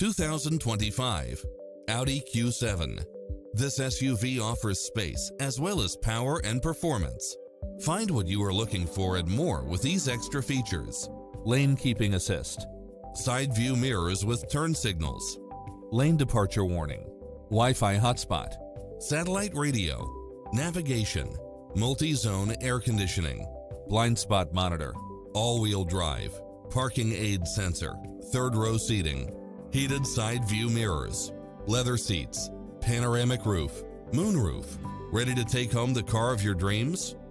2025 Audi Q7. This SUV offers space as well as power and performance. Find what you are looking for and more with these extra features: lane keeping assist, side view mirrors with turn signals, lane departure warning, Wi-Fi hotspot, satellite radio, navigation, multi-zone air conditioning, blind spot monitor, all-wheel drive, parking aid sensor, third row seating, heated side view mirrors, leather seats, panoramic roof, moonroof. Ready to take home the car of your dreams?